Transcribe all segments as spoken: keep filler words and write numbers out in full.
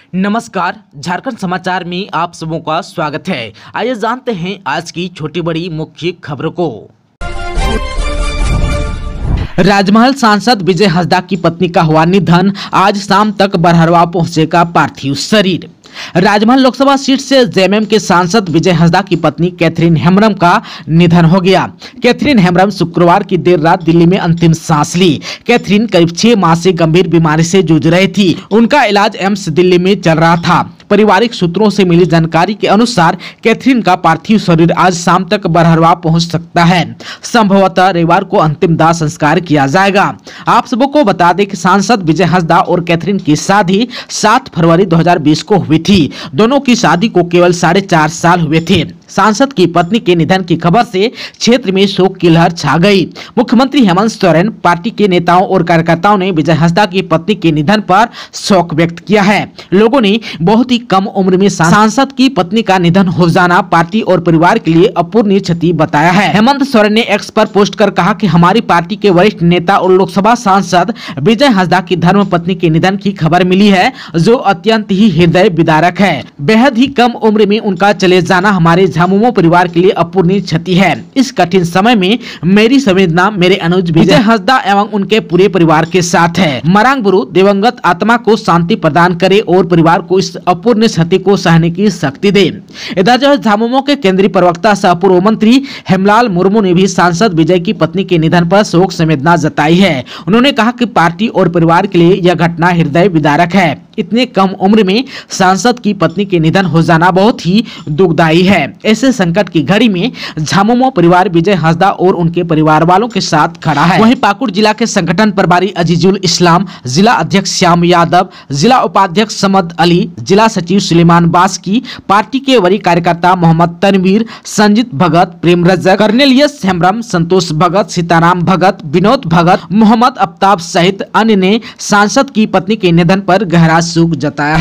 नमस्कार, झारखंड समाचार में आप सबों का स्वागत है। आइए जानते हैं आज की छोटी बड़ी मुख्य खबरों को। राजमहल सांसद विजय हंसदा की पत्नी का हुआ निधन, आज शाम तक बरहरवा पहुंचेगा पार्थिव शरीर। राजमहल लोकसभा सीट से जेएमएम के सांसद विजय हंसदा की पत्नी कैथरीन हेम्ब्रम का निधन हो गया। कैथरीन हेम्ब्रम शुक्रवार की देर रात दिल्ली में अंतिम सांस ली। कैथरीन करीब छह माह से गंभीर बीमारी से जूझ रही थी। उनका इलाज एम्स दिल्ली में चल रहा था। पारिवारिक सूत्रों से मिली जानकारी के अनुसार कैथरीन का पार्थिव शरीर आज शाम तक बरहरवा पहुंच सकता है। संभवतः रविवार को अंतिम दाह संस्कार किया जाएगा। आप सबको को बता दें कि सांसद विजय हंसदा और कैथरीन की शादी सात फरवरी दो हज़ार बीस को हुई थी। दोनों की शादी को केवल साढ़े चार साल हुए थे। सांसद की पत्नी के निधन की खबर से क्षेत्र में शोक की लहर छा गई। मुख्यमंत्री हेमंत सोरेन, पार्टी के नेताओं और कार्यकर्ताओं ने विजय हंसदा की पत्नी के निधन पर शोक व्यक्त किया है। लोगों ने बहुत ही कम उम्र में सांसद की पत्नी का निधन हो जाना पार्टी और परिवार के लिए अपूरणीय क्षति बताया है। हेमंत सोरेन ने एक्स पर पोस्ट कर कहा कि हमारी पार्टी के वरिष्ठ नेता और लोकसभा सांसद विजय हंसदा की धर्म पत्नी के निधन की खबर मिली है, जो अत्यंत ही हृदय विदारक है। बेहद ही कम उम्र में उनका चले जाना हमारे झामुमो परिवार के लिए अपूरणीय क्षति है। इस कठिन समय में मेरी संवेदना मेरे अनुज विजय हंसदा एवं उनके पूरे परिवार के साथ है। मरांग गुरु दिवंगत आत्मा को शांति प्रदान करे और परिवार को इस अपूरणीय क्षति को सहने की शक्ति दे। इधर जो झामुमो के केंद्रीय प्रवक्ता सह पूर्व मंत्री हेमलाल मुर्मू ने भी सांसद विजय की पत्नी के निधन पर शोक संवेदना जताई है। उन्होंने कहा कि पार्टी और परिवार के लिए यह घटना हृदय विदारक है। इतने कम उम्र में सांसद की पत्नी के निधन हो जाना बहुत ही दुखदायी है। ऐसे संकट की घड़ी में झामुमो परिवार विजय हंसदा और उनके परिवार वालों के साथ खड़ा है। वहीं पाकुड़ जिला के संगठन प्रभारी अजीजुल इस्लाम, जिला अध्यक्ष श्याम यादव, जिला उपाध्यक्ष समद अली, जिला सचिव सुलेमान बास्की, पार्टी के वरीय कार्यकर्ता मोहम्मद तनवीर, संजीत भगत, प्रेम रजक, कर्नेलियस हेम्ब्रम, संतोष भगत, सीताराम भगत, विनोद भगत, मोहम्मद अफ्ताब सहित अन्य ने सांसद की पत्नी के निधन पर गहरा शोक जताया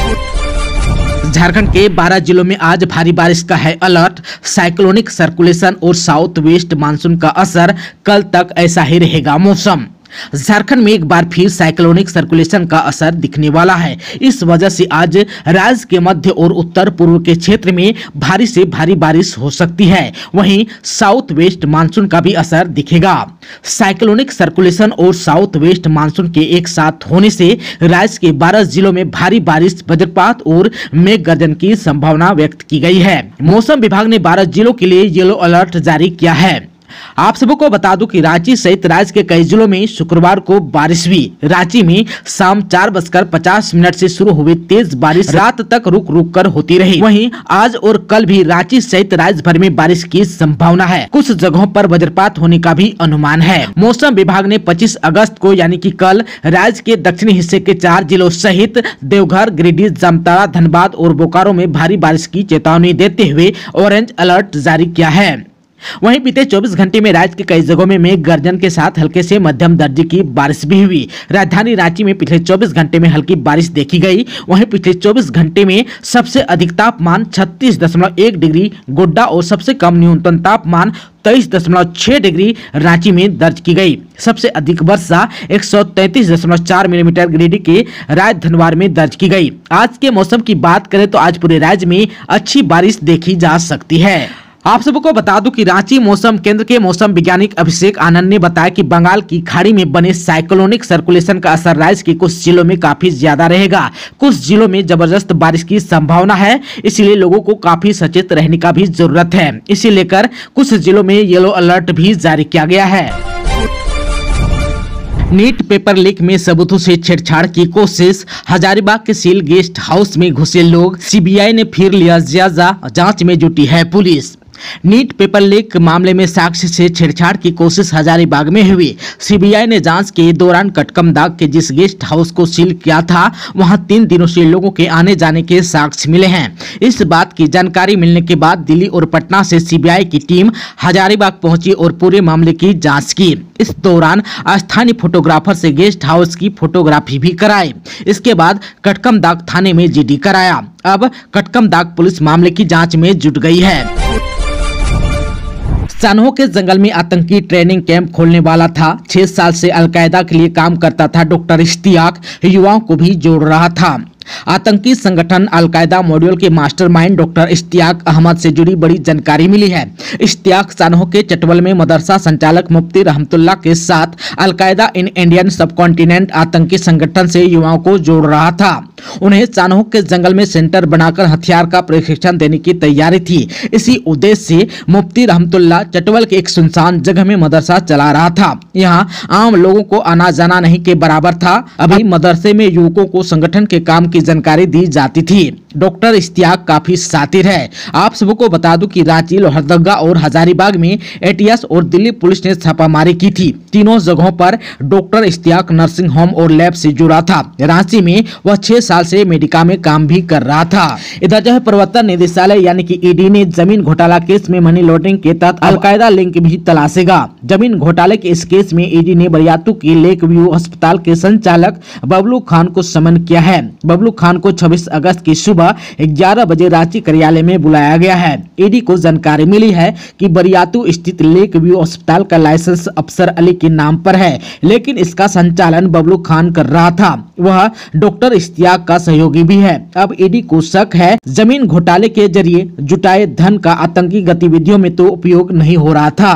है। झारखंड के बारह जिलों में आज भारी बारिश का है अलर्ट। साइक्लोनिक सर्कुलेशन और साउथ वेस्ट मानसून का असर, कल तक ऐसा ही रहेगा मौसम। झारखंड में एक बार फिर साइक्लोनिक सर्कुलेशन का असर दिखने वाला है। इस वजह से आज राज्य के मध्य और उत्तर पूर्व के क्षेत्र में भारी से भारी बारिश हो सकती है। वहीं साउथ वेस्ट मानसून का भी असर दिखेगा। साइक्लोनिक सर्कुलेशन और साउथ वेस्ट मानसून के एक साथ होने से राज्य के बारह जिलों में भारी बारिश, वज्रपात और मेघ गर्जन की संभावना व्यक्त की गई है। मौसम विभाग ने बारह जिलों के लिए येलो अलर्ट जारी किया है। आप सबको बता दूं कि रांची सहित राज्य के कई जिलों में शुक्रवार को बारिश हुई। रांची में शाम चार बजकर पचास मिनट से शुरू हुई तेज बारिश रात तक रुक रुक कर होती रही। वहीं आज और कल भी रांची सहित राज्य भर में बारिश की संभावना है। कुछ जगहों पर वज्रपात होने का भी अनुमान है। मौसम विभाग ने पच्चीस अगस्त को यानी कि कल राज्य के दक्षिणी हिस्से के चार जिलों सहित देवघर, गिरिडीह, जामताड़ा, धनबाद और बोकारो में भारी बारिश की चेतावनी देते हुए ऑरेंज अलर्ट जारी किया है। वहीं बीते चौबीस घंटे में राज्य के कई जगहों में मेघ गर्जन के साथ हल्के से मध्यम दर्जे की बारिश भी हुई। राजधानी रांची में पिछले चौबीस घंटे में हल्की बारिश देखी गई। वहीं पिछले चौबीस घंटे में सबसे अधिक तापमान छत्तीस दशमलव एक डिग्री गोड्डा और सबसे कम न्यूनतम तापमान तेईस दशमलव छह डिग्री रांची में दर्ज की गई। सबसे अधिक वर्षा एक सौ तैंतीस दशमलव चार मिलीमीटर गिरिडीह के राजधनवार में दर्ज की गई। आज के मौसम की बात करें तो आज पूरे राज्य में अच्छी बारिश देखी जा सकती है। आप सबको बता दूं कि रांची मौसम केंद्र के मौसम वैज्ञानिक अभिषेक आनंद ने बताया कि बंगाल की खाड़ी में बने साइक्लोनिक सर्कुलेशन का असर राज्य के कुछ जिलों में काफी ज्यादा रहेगा। कुछ जिलों में जबरदस्त बारिश की संभावना है, इसलिए लोगों को काफी सचेत रहने का भी जरूरत है। इसे लेकर कुछ जिलों में येलो अलर्ट भी जारी किया गया है। नीट पेपर लीक में सबूतों से छेड़छाड़ की कोशिश, हजारीबाग के सील गेस्ट हाउस में घुसे लोग, सीबीआई ने फिर लिया जायजा, जांच में जुटी है पुलिस। नीट पेपर लीक मामले में साक्ष्य से छेड़छाड़ की कोशिश हजारीबाग में हुई। सीबीआई ने जांच के दौरान कटकमदाग के जिस गेस्ट हाउस को सील किया था, वहां तीन दिनों से लोगों के आने जाने के साक्ष्य मिले हैं। इस बात की जानकारी मिलने के बाद दिल्ली और पटना से सीबीआई की टीम हजारीबाग पहुंची और पूरे मामले की जांच की। इस दौरान स्थानीय फोटोग्राफर से गेस्ट हाउस की फोटोग्राफी भी कराई। इसके बाद कटकमदाग थाने में जीडी कराया। अब कटकमदाग पुलिस मामले की जाँच में जुट गई है। सनहो के जंगल में आतंकी ट्रेनिंग कैंप खोलने वाला था। छह साल से अलकायदा के लिए काम करता था डॉक्टर इश्तियाक युवाओं को भी जोड़ रहा था। आतंकी संगठन अलकायदा मॉड्यूल के मास्टरमाइंड डॉक्टर इश्तियाक अहमद से जुड़ी बड़ी जानकारी मिली है। इश्तियाक सानहो के चटवल में मदरसा संचालक मुफ्ती रहमतुल्लाह के साथ अलकायदा इन इंडियन सबकॉन्टिनेंट आतंकी संगठन से युवाओं को जोड़ रहा था। उन्हें सानहो के जंगल में सेंटर बनाकर हथियार का प्रशिक्षण देने की तैयारी थी। इसी उद्देश्य से मुफ्ती रहमतुल्लाह चटवल के एक सुनसान जगह में मदरसा चला रहा था। यहाँ आम लोगों को आना जाना नहीं के बराबर था। अभी मदरसे में युवकों को संगठन के काम की जानकारी दी जाती थी। डॉक्टर इश्तियाक काफी शातिर है। आप सबको बता दूं कि रांची, लोहरदगा और हजारीबाग में एटीएस और दिल्ली पुलिस ने छापामारी की थी। तीनों जगहों पर डॉक्टर इश्तियाक नर्सिंग होम और लैब से जुड़ा था। रांची में वह छह साल से मेडिका में काम भी कर रहा था। इधर जो है प्रवर्तन निदेशालय यानी कि ईडी ने जमीन घोटाला केस में मनी लॉन्ड्रिंग के तहत अलकायदा लिंक भी तलाशेगा। जमीन घोटाले के इस केस में ईडी ने बरियातू की लेक व्यू अस्पताल के संचालक बबलू खान को समन किया है। बबलू खान को छब्बीस अगस्त की सुबह ग्यारह बजे रांची कार्यालय में बुलाया गया है। ईडी को जानकारी मिली है कि बरियातू स्थित लेक व्यू अस्पताल का लाइसेंस अफसर अली के नाम पर है, लेकिन इसका संचालन बबलू खान कर रहा था। वह डॉक्टर इश्तियाक का सहयोगी भी है। अब ईडी को शक है जमीन घोटाले के जरिए जुटाए धन का आतंकी गतिविधियों में तो उपयोग नहीं हो रहा था।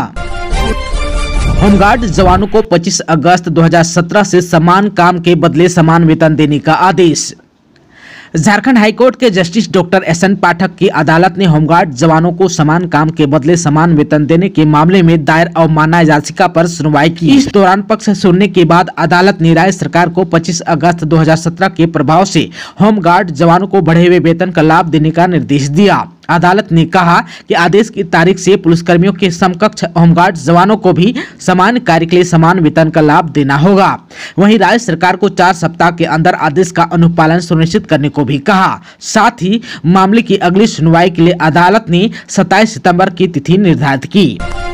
होमगार्ड जवानों को पच्चीस अगस्त दो हज़ार सत्रह से समान काम के बदले समान वेतन देने का आदेश। झारखंड हाईकोर्ट के justice doctor S N Pathak की अदालत ने होमगार्ड जवानों को समान काम के बदले समान वेतन देने के मामले में दायर अवमानना याचिका पर सुनवाई की। इस दौरान पक्ष सुनने के बाद अदालत ने राज्य सरकार को पच्चीस अगस्त दो हज़ार सत्रह के प्रभाव से होमगार्ड जवानों को बढ़े हुए वेतन का लाभ देने का निर्देश दिया। अदालत ने कहा कि आदेश की तारीख से पुलिसकर्मियों के समकक्ष होमगार्ड जवानों को भी समान कार्य के लिए समान वेतन का लाभ देना होगा। वहीं राज्य सरकार को चार सप्ताह के अंदर आदेश का अनुपालन सुनिश्चित करने को भी कहा। साथ ही मामले की अगली सुनवाई के लिए अदालत ने सत्ताईस सितंबर की तिथि निर्धारित की।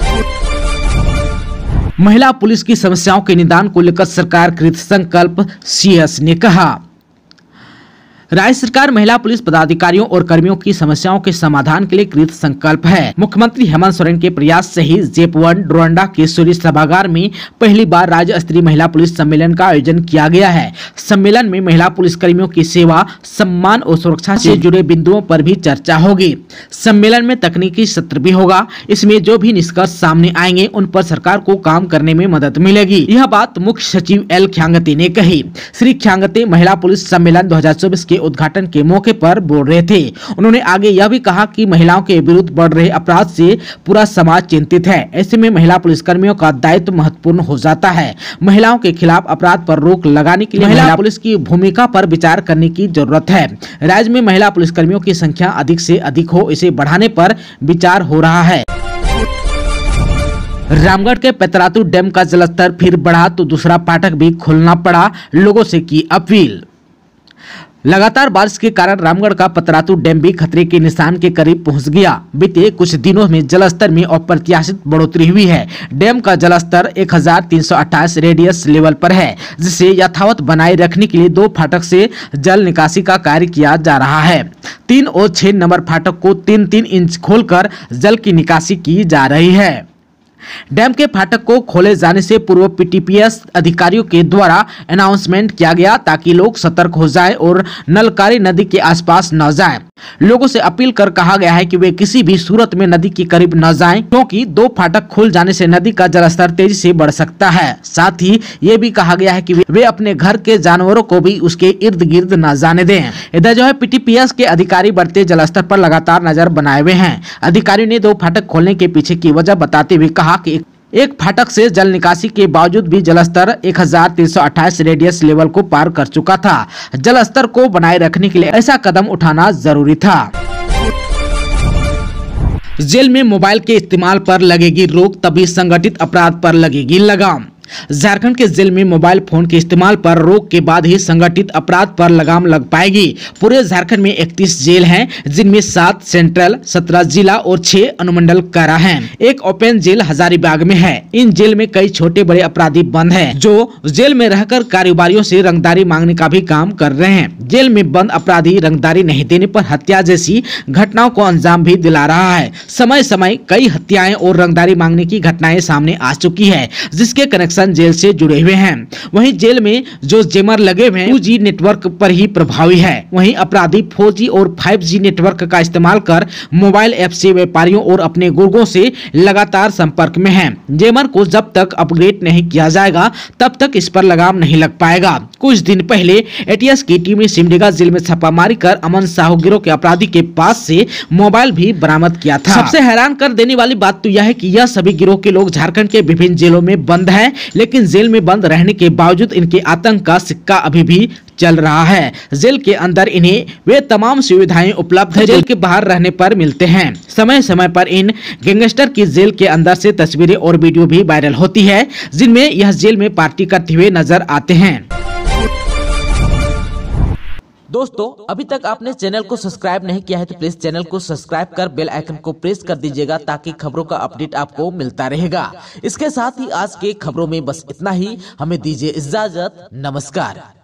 महिला पुलिस की समस्याओं के निदान को लेकर सरकार कृत संकल्प, सीएस ने कहा। राज्य सरकार महिला पुलिस पदाधिकारियों और कर्मियों की समस्याओं के समाधान के लिए कृत संकल्प है। मुख्यमंत्री हेमंत सोरेन के प्रयास से ही जेप वन डोरंडा के सूर्य सभागार में पहली बार राज्य स्तरीय महिला पुलिस सम्मेलन का आयोजन किया गया है। सम्मेलन में महिला पुलिस कर्मियों की सेवा, सम्मान और सुरक्षा से जुड़े बिंदुओं पर भी चर्चा होगी। सम्मेलन में तकनीकी सत्र भी होगा। इसमें जो भी निष्कर्ष सामने आएंगे उन पर सरकार को काम करने में मदद मिलेगी। यह बात मुख्य सचिव एल ख्यांगते ने कही। श्री ख्यांगते महिला पुलिस सम्मेलन दो हजार चौबीस के उद्घाटन के मौके पर बोल रहे थे। उन्होंने आगे यह भी कहा कि महिलाओं के विरुद्ध बढ़ रहे अपराध से पूरा समाज चिंतित है। ऐसे में महिला पुलिसकर्मियों का दायित्व महत्वपूर्ण हो जाता है। महिलाओं के खिलाफ अपराध पर रोक लगाने के लिए महिला पुलिस की भूमिका पर विचार करने की जरूरत है। राज्य में महिला पुलिसकर्मियों की संख्या अधिक से अधिक हो, इसे बढ़ाने पर विचार हो रहा है। रामगढ़ के पेतरातू डैम का जलस्तर फिर बढ़ा तो दूसरा फाटक भी खोलना पड़ा, लोगों से की अपील। लगातार बारिश के कारण रामगढ़ का पेतरातू डैम भी खतरे के निशान के करीब पहुंच गया। बीते कुछ दिनों में जलस्तर में अप्रत्याशित बढ़ोतरी हुई है। डैम का जलस्तर एक हजार तीन सौ अट्ठाईस रेडियस लेवल पर है, जिसे यथावत बनाए रखने के लिए दो फाटक से जल निकासी का कार्य किया जा रहा है। तीन और छह नंबर फाटक को तीन तीन इंच खोलकर जल की निकासी की जा रही है। डैम के फाटक को खोले जाने से पूर्व पीटीपीएस अधिकारियों के द्वारा अनाउंसमेंट किया गया ताकि लोग सतर्क हो जाएं और नलकारी नदी के आसपास न जाएं। लोगों से अपील कर कहा गया है कि वे किसी भी सूरत में नदी के करीब न जाएं, क्योंकि दो फाटक खुल जाने से नदी का जलस्तर तेजी से बढ़ सकता है। साथ ही ये भी कहा गया है कि वे अपने घर के जानवरों को भी उसके इर्द गिर्द न जाने दें। इधर जो है पीटीपीएस के अधिकारी बढ़ते जलस्तर पर लगातार नजर बनाए हुए हैं। अधिकारियों ने दो फाटक खोलने के पीछे की वजह बताते हुए कहा कि एक फाटक से जल निकासी के बावजूद भी जलस्तर एक हजार तीन सौ अट्ठाईस रेडियस लेवल को पार कर चुका था। जलस्तर को बनाए रखने के लिए ऐसा कदम उठाना जरूरी था। जेल में मोबाइल के इस्तेमाल पर लगेगी रोक, तभी संगठित अपराध पर लगेगी लगाम। झारखंड के जेल में मोबाइल फोन के इस्तेमाल पर रोक के बाद ही संगठित अपराध पर लगाम लग पाएगी। पूरे झारखंड में इकतीस जेल हैं, जिनमें सात सेंट्रल, सत्रह जिला और छह अनुमंडल कारा हैं। एक ओपन जेल हजारीबाग में है। इन जेल में कई छोटे बड़े अपराधी बंद हैं, जो जेल में रहकर कारोबारियों से रंगदारी मांगने का भी काम कर रहे हैं। जेल में बंद अपराधी रंगदारी नहीं देने पर हत्या जैसी घटनाओं को अंजाम भी दिला रहा है। समय समय कई हत्याएं और रंगदारी मांगने की घटनाएं सामने आ चुकी है, जिसके कनेक्शन स्टेशन जेल से जुड़े हुए हैं। वहीं जेल में जो जैमर लगे हुए हैं टू जी नेटवर्क पर ही प्रभावी है। वहीं अपराधी फोर जी और फाइव जी नेटवर्क का इस्तेमाल कर मोबाइल ऐप से व्यापारियों और अपने गुर्गों से लगातार संपर्क में हैं। जैमर को जब तक अपग्रेड नहीं किया जाएगा तब तक इस पर लगाम नहीं लग पाएगा। कुछ दिन पहले एटीएस की टीम ने सिमडेगा जेल में छापामारी कर अमन साहू गिरोह के अपराधी के पास से मोबाइल भी बरामद किया था। सबसे हैरान कर देने वाली बात तो यह है कि यह सभी गिरोह के लोग झारखंड के विभिन्न जेलों में बंद हैं, लेकिन जेल में बंद रहने के बावजूद इनके आतंक का सिक्का अभी भी चल रहा है। जेल के अंदर इन्हें वे तमाम सुविधाएं उपलब्ध है जेल के बाहर रहने पर मिलते हैं। समय समय पर इन गैंगस्टर की जेल के अंदर से तस्वीरें और वीडियो भी वायरल होती है, जिनमें यह जेल में पार्टी करते हुए नजर आते हैं। दोस्तों, अभी तक आपने चैनल को सब्सक्राइब नहीं किया है तो प्लीज चैनल को सब्सक्राइब कर बेल आइकन को प्रेस कर दीजिएगा ताकि खबरों का अपडेट आपको मिलता रहेगा। इसके साथ ही आज के खबरों में बस इतना ही। हमें दीजिए इजाजत। नमस्कार।